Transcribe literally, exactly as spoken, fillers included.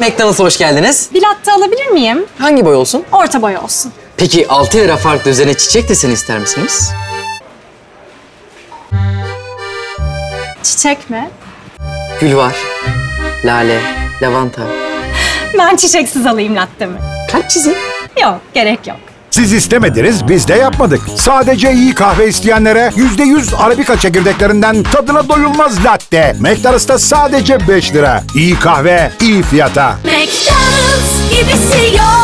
McDonald's'a hoş geldiniz. Bir latte alabilir miyim? Hangi boy olsun? Orta boy olsun. Peki altı lira farklı üzerine çiçek deseni ister misiniz? Çiçek mi? Gül var, lale, lavanta. Ben çiçeksiz alayım lattemi. Kalp çizin. Yok, gerek yok. Siz istemediniz, biz de yapmadık. Sadece iyi kahve isteyenlere yüzde yüz Arabika çekirdeklerinden tadına doyulmaz latte. McDonald's'ta sadece beş lira. İyi kahve, iyi fiyata. McDonald's gibisi yok.